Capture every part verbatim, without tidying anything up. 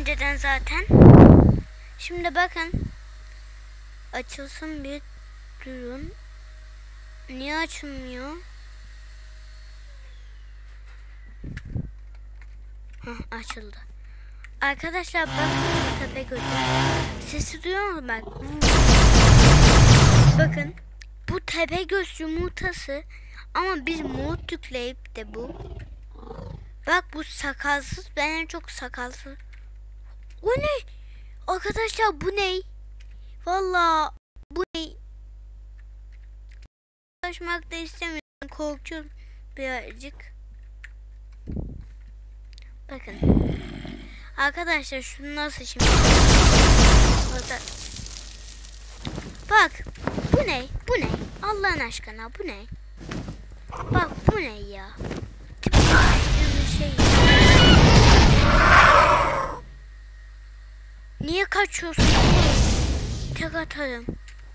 önceden zaten. Şimdi bakın. Açılsın bir durun. Niye açılmıyor? Heh, açıldı. Arkadaşlar bakın tepe gözü. Sesi duyuyor musunuz bak? Bakın bu tepe göz yumurtası ama bir mod yükleyip de bu. Bak bu sakalsız, ben en çok sakalsız. O ne? Arkadaşlar bu ne? Vallahi bu ne? Uğraşmak da istemiyorum, korkuyorum birazcık. Bakın. Arkadaşlar şunu nasıl şimdi? Orada. Bak. Bu ne? Bu ne? Allah'ın aşkına bu ne? Bak bu ne ya? Şey. Niye kaçıyorsun? Tek atarım.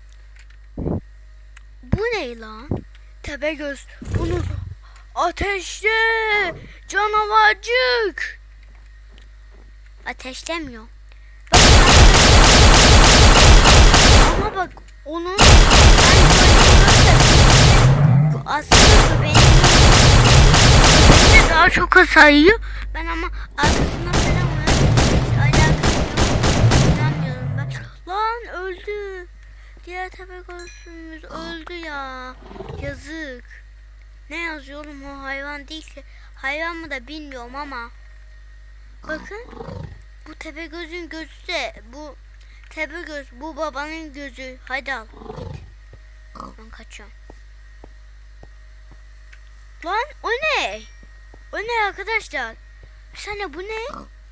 Bu ne lan? Tepegöz. Bunu ateşle. Canavarcık. Ateşlemiyor. Bak. Ama bak onun aslında benim daha çok hasarıyor. Ben ama arkasından falan inanmıyorum ben. Lan öldü. Diğer Tepegöz'ümüz öldü ya. Yazık. Ne yazıyorum, o hayvan değil ki. Hayvan mı da bilmiyorum ama. Bakın. Bu Tepegöz'ün gözü de bu Tepegöz bu babanın gözü. Hadi al. Git. Ben kaçıyorum. Lan o ne? O ne arkadaşlar? Bir saniye bu ne?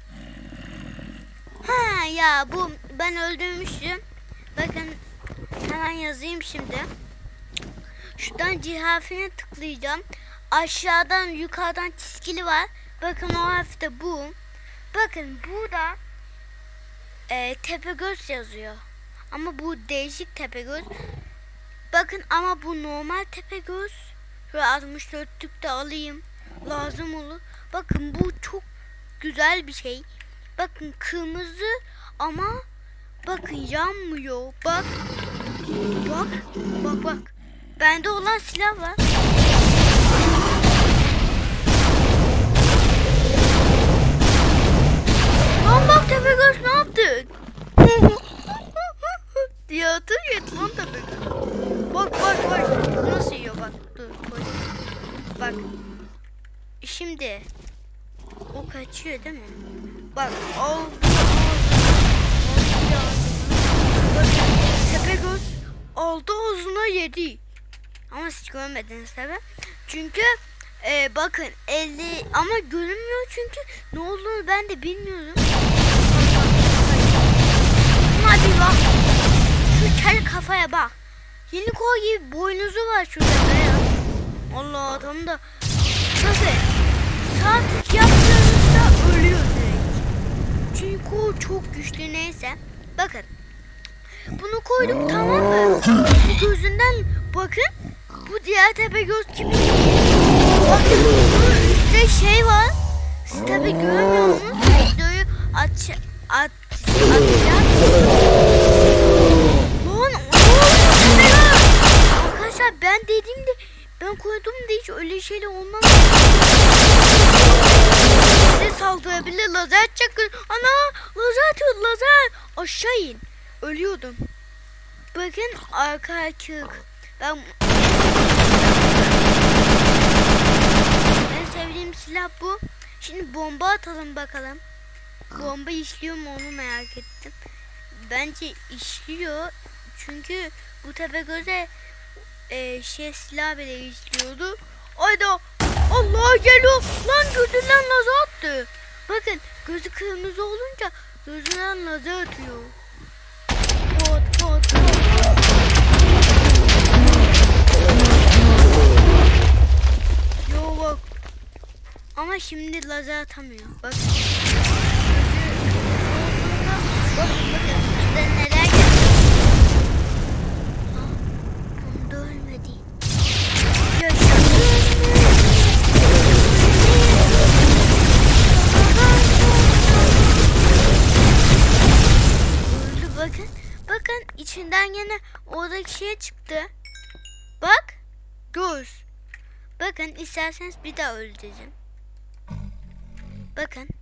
Ha ya bu ben öldürmüştüm. Bakın hemen yazayım şimdi. Şuradan C harfine tıklayacağım. Aşağıdan yukarıdan çizgili var. Bakın o harf de bu. Bakın burada e, Tepegöz yazıyor. Ama bu değişik Tepegöz. Bakın ama bu normal Tepegöz. Şöyle altmış dörtlük de alayım. Lazım olur. Bakın bu çok güzel bir şey. Bakın kırmızı ama bakın yanmıyor. Bak. Bak. Bak bak. Bende olan silah var. Lan bak Tepegöz ne yaptın? Diye atır yet lan Tepegöz. Bak bak bak. Nasıl yiyor bak. Dur koy. Bak. Şimdi o kaçıyor değil mi? Bak aldı. Bakın Tepegöz aldı ağzına yedi. Ama siz görmediniz tabi. Çünkü e, bakın elli ama görünmüyor çünkü ne olduğunu ben de bilmiyorum. Ama bir bak. Şu kel kafaya bak. Yeni kol gibi boynuzu var şurada ya. Allah tam da tabi saat yaptığınızda ölüyor direkt. Çünkü o çok güçlü neyse. Bakın. Bunu koyduk tamam mı? Bu gözünden bakın. Bu diğer Tepegöz gibi. Bakın bunun üstte şey var. Siz tabi görmüyor musunuz? Videoyu aç, at, atacağım. Lan arkadaşlar ben dediğimde ben koyduğumda hiç öyle şeyler olmaz. Ne saldırabilir lazer çakın. Ana lazer atıyor lazer. Aşağı in. Ölüyordum. Bakın arka açık. Ben en sevdiğim silah bu. Şimdi bomba atalım bakalım. Bomba işliyor mu onu merak ettim. Bence işliyor. Çünkü bu Tepegöz'e e, şey silah bile işliyordu. Ayda Allah geliyor. Lan gözünden lazer attı. Bakın gözü kırmızı olunca gözünden lazer atıyor. Pot pot pot. Yo bak. Ama şimdi lazer atamıyor. Bak. Bakın bakın. İşte neler geliyor. Bunda ölmedi. Yaşasın. içinden yine oradaki şey çıktı. Bak. Göz. Bakın isterseniz bir daha öldüreceğim. Bakın.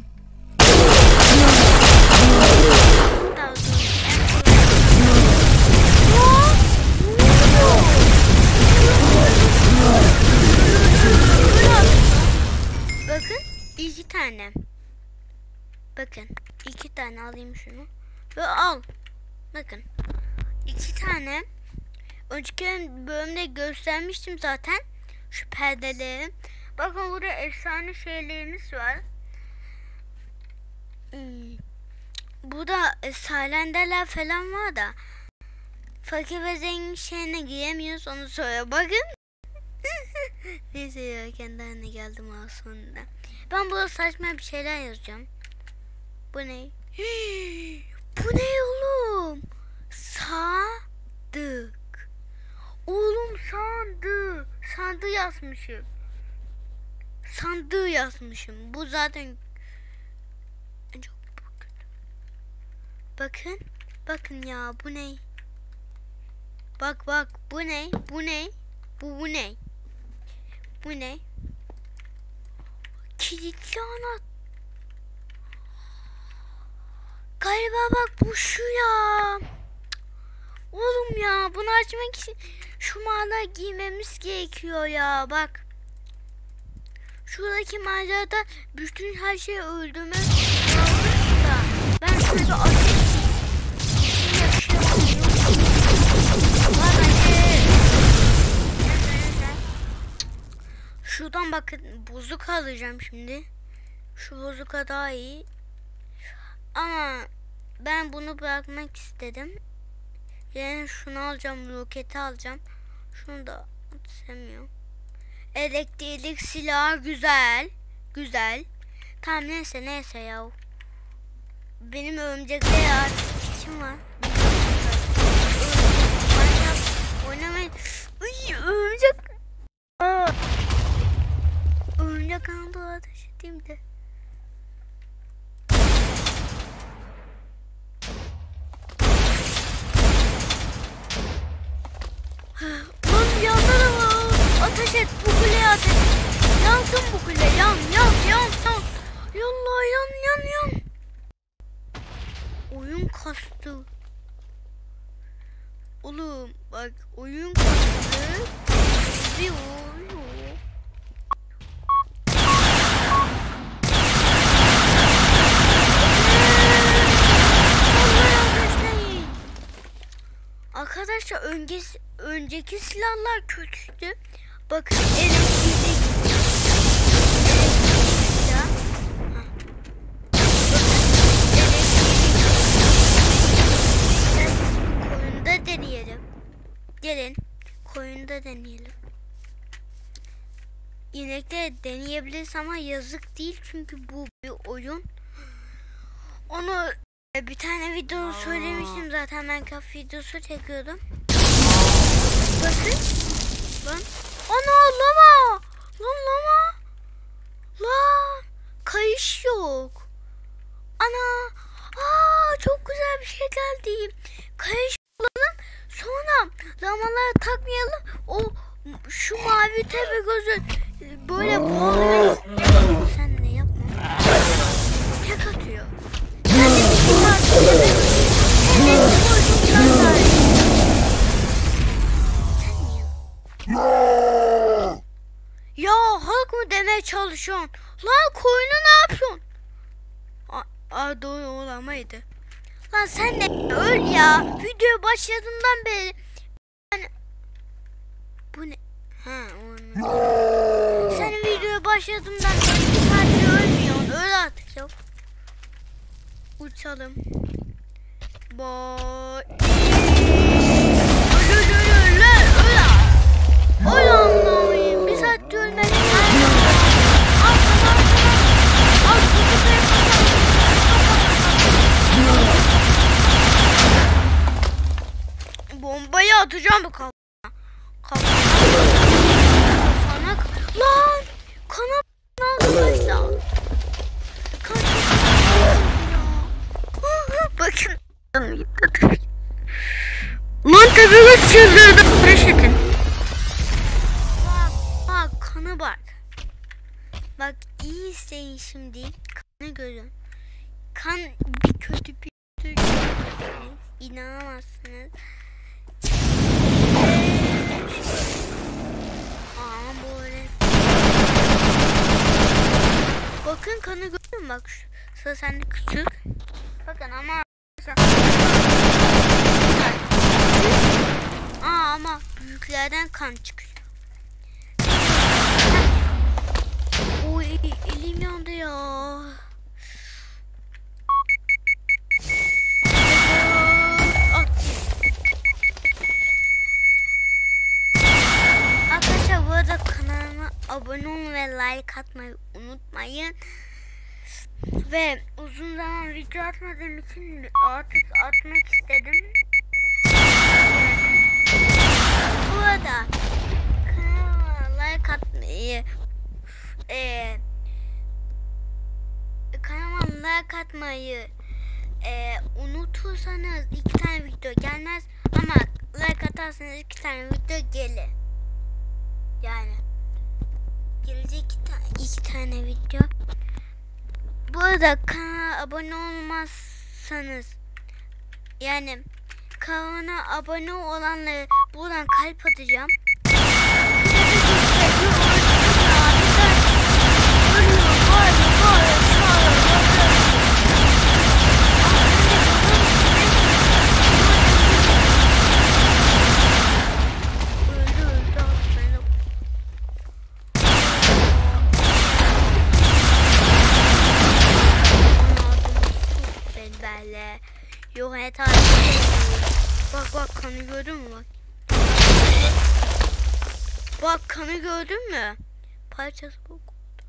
Bakın iki tane. Bakın iki tane alayım şunu. Ve al. Bakın. iki tane. Önceki bölümde göstermiştim zaten. Şu perdeleri. Bakın burada efsane şeylerimiz var. Hmm. Burada e, salenderler falan var da. Fakir ve zengin şeyine giremiyoruz, onu söyle. Bakın. Neyse ya, kendi haline geldim aslında. Ben burada saçma bir şeyler yazacağım. Bu ne? Bu ne oğlum? Sadık. Oğlum sandık. Sandığı yazmışım. Sandığı yazmışım. Bu zaten çok kötü. Bakın. Bakın ya, bu ne? Bak bak, bu ne? Bu ne? Bu, bu ne? Bu ne? Kilitli anahtar. Galiba bak bu şu ya. Oğlum ya, bunu açmak için şu mağara giymemiz gerekiyor ya, bak. Şuradaki mağarada bütün her şeyi öldürmek lazım da. Ben şöyle bir ateş Şuradan bakın, bozuk alacağım şimdi. Şu bozuka daha iyi. Ama ben bunu bırakmak istedim. Yani şunu alacağım, roketi alacağım. Şunu da sevmiyorum. Elektrik silah güzel. Güzel. Tamam neyse neyse ya. Benim örümcekle artık işim var. Oynamayı... Ay örümcek... Aa. Örümcek kanalda ateş edeyim de. Lan yandan ama ateş et, bu kuleye ateş et. Yansın bu kule, yan yan yan yan. Yallah yan yan yan. Oyun kastı. Oğlum bak, oyun kastı. Bir oyun. Arkadaşlar öncesi, önceki silahlar kötüydü. Bakın elektrik silah. Koyunda deneyelim. Gelin koyunda deneyelim. İnekte deneyebiliriz ama yazık değil, çünkü bu bir oyun. Onu bir tane video söylemiştim zaten, Minecraft videosu çekiyordum. Bakın. Lan. Ana lama. Lan lama. Lan. Kayış yok. Ana. Aa, çok güzel bir şey geldi. Kayış bulalım. Sonra lamaları takmayalım. O şu mavi tepe gözü böyle bağlıyor. Sen ne yapma. Tek atıyor. Ya halk mı demeye çalışıyorsun? Lan koyunu ne yapıyorsun? Aa, aa doğru olamaydı. Lan sen de öl ya. Video başladığından beri. Yani... Bu ne? Ha, onu... Sen videoya başladığından beri bir saattir ölmüyorsun. Öl artık ya. Uçalım. Boy. Öl öl öl öl öl. Öl anlamayın. Bir saat ölmedim. Bombayı atacağım bu kafana. Kafana. Kafana. Lan. Kanapını arkadaşlar. Bakın. Tadımız çıldırdı. Reşit'in. Bak bak kanı bak. Bak iyi izleyin şimdi. Kanı görün. Kan bir kötü bir kötü. İnanamazsınız. Aa böyle. Bakın kanı gördün mü? Bak şu sıra sende küçük. Bakın ama Aa ama büyüklerden kan çıkıyor. Oy elim yandı ya. Arkadaşlar bu arada kanalıma abone olmayı ve like atmayı unutmayın. Ve uzun zaman video atmadığım için artık atmak istedim. Bu arada kanalıma like atmayı e, kanalıma like atmayı e, unutursanız iki tane video gelmez ama like atarsanız iki tane video gelir. Yani gelecek iki, ta iki tane video. Bu arada kanala abone olmazsanız yani kanala abone olanları buradan kalp atacağım. Yok et abi. Bak bak kanı gördün mü bak. Bak kanı gördün mü? Parçası bu.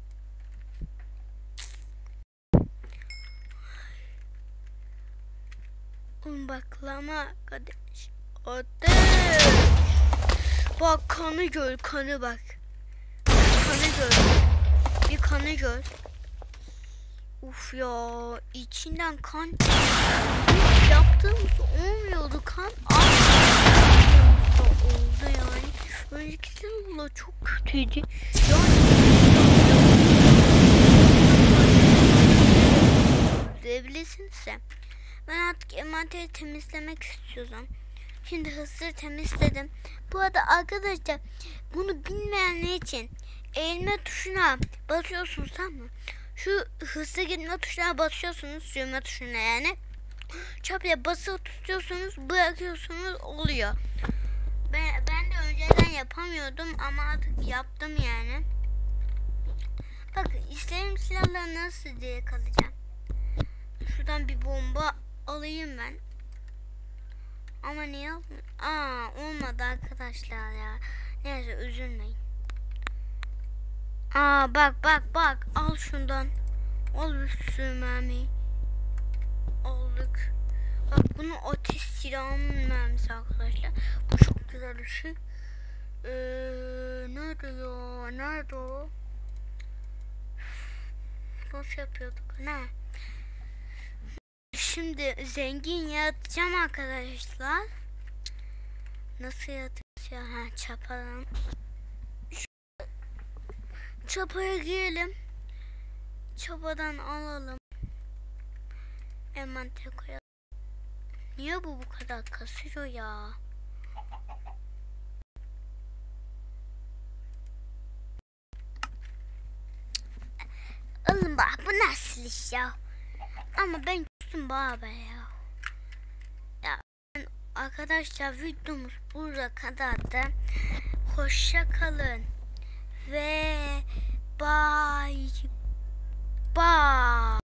Un baklama kardeş. Ateş. Bak kanı gör, kanı bak. Kanı gör. Bir kanı gör. Uf ya içinden kan yaptığımız olmuyordu, kan oldu yani. Önceki sene çok kötüydü. Görebilirsiniz. Ben artık envanteri temizlemek istiyorum. Şimdi hızlı temizledim. Bu arada arkadaşlar bunu bilmeyenler için elma tuşuna basıyorsunuz, tamam mı? Şu hızlı gitme tuşuna basıyorsunuz, sürme tuşuna yani. Çapıya basılı tutuyorsunuz, bırakıyorsunuz, oluyor. Ben, ben de önceden yapamıyordum ama artık yaptım yani. Bakın istediğim silahlar nasıl diye kalacağım. Şuradan bir bomba alayım ben. Ama niye almıyor? Aa olmadı arkadaşlar ya. Neyse üzülmeyin. Aa bak bak bak, al şundan. Al bir sürü mermi. Aldık. Bak bunu ateş silahının mermisi arkadaşlar. Bu çok güzel bir şey. Ee, nerede ya? Nerede o? Nasıl yapıyorduk? Ne? Şimdi zengin yaratacağım arkadaşlar. Nasıl yaratacağım? Ha çapadan. Çapaya girelim. Çapadan alalım. Hemen tek koyalım. Niye bu bu kadar kasıyor ya? Oğlum bak bu nasıl iş ya? Ama ben küstüm baba ya. Ya ben, arkadaşlar videomuz burada kadardı. Hoşça kalın. Ve bye bye.